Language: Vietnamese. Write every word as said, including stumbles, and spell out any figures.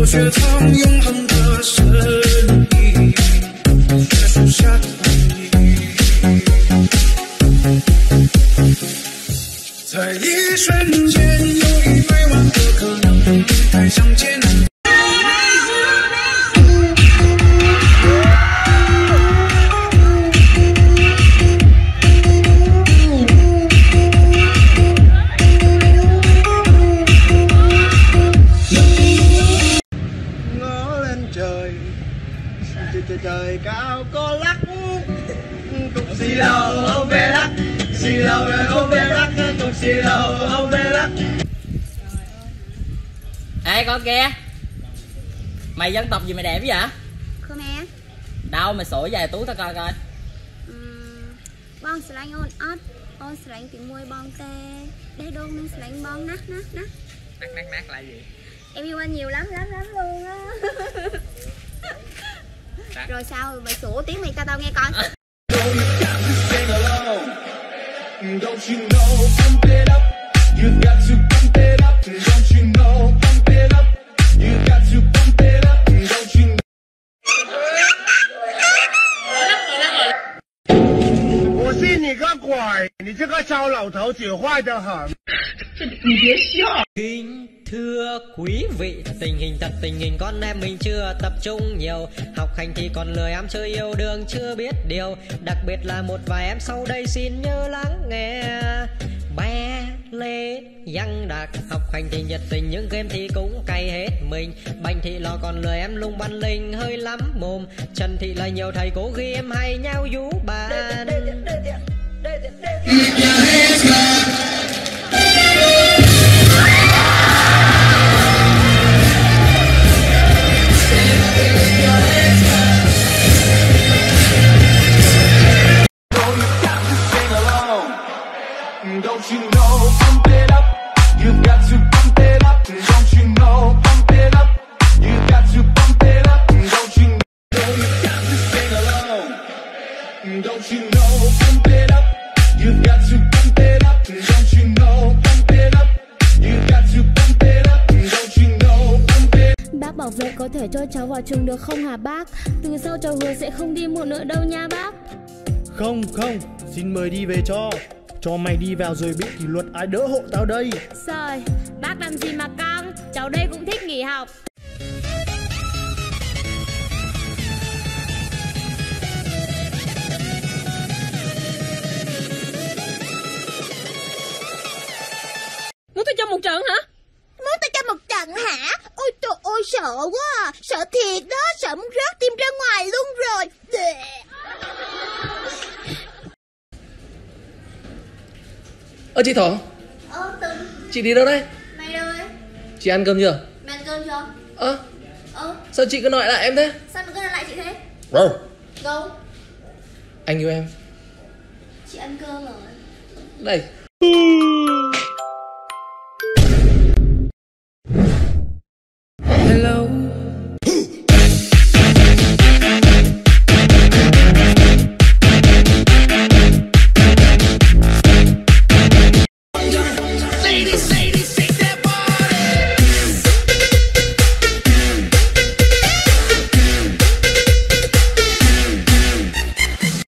学藏永恒的神秘，在树下的回忆，在一瞬间有一百万个可能，再相见。 Trời trời cao có lắc cục xì lầu ông về lắc xì lầu rồi ông về lắc cục xì lầu ông về lắc. Ê con kia, mày dân tộc gì mày đẹp vậy? Khmer. Đâu mày sủi về túi tao coi coi. uhm, Bon slang on ớt on slang tiếng môi bon tê đây đôn nâng slang bon nát nát nát Nát nát nát là gì? Em yêu anh nhiều lắm lắm lắm luôn á. Rồi sao mày sủa tiếng mày cho tao nghe coi. Tôi xin你个鬼！你这个糟老头子坏得很。 你别笑。 Kính thưa quý vị, tình hình thật tình hình con em mình chưa tập trung nhiều. Học hành thì còn lười ám chơi yêu đương chưa biết điều. Đặc biệt là một vài em sau đây xin nhớ lắng nghe. Bé Lê Giang Đạt học hành thì nhiệt tình, những game thì cũng cay hết mình. Bành thì lo còn lười em lung bắn linh hơi lắm mồm. Trần thì là nhiều thầy cố ghi em hay nhau vú bàn. Don't you know, pump it up. You got to pump it up. Don't you know, pump it up. You got to pump it up. Don't you know, you got to sing along. Don't you know, pump it up. You got to pump it up. Don't you know, pump it up. You got to pump it up. Don't you know, pump it up. Bác bảo vệ có thể cho cháu vào trường được không hả bác? Từ sau cháu hứa sẽ không đi muộn nữa đâu nha bác. Không không, xin mời đi về cho. Cho mày đi vào rồi bị kỷ luật ai đỡ hộ tao đây. Trời, bác làm gì mà căng, cháu đây cũng thích nghỉ học. Muốn tôi cho một trận hả? Muốn tao cho một trận hả? Ôi trời ơi sợ quá à. Sợ thiệt đó, sợ muốn rớt tim ra ngoài luôn rồi. Ơ chị Thỏ. Ờ Tùng. Chị đi đâu đây? Mày đâu đấy? Chị ăn cơm chưa? Mày ăn cơm chưa? Ơ Ờ. Sao chị cứ nói lại em thế? Sao mày cứ nói lại chị thế? Wow. Gâu. Anh yêu em. Chị ăn cơm rồi. Đây.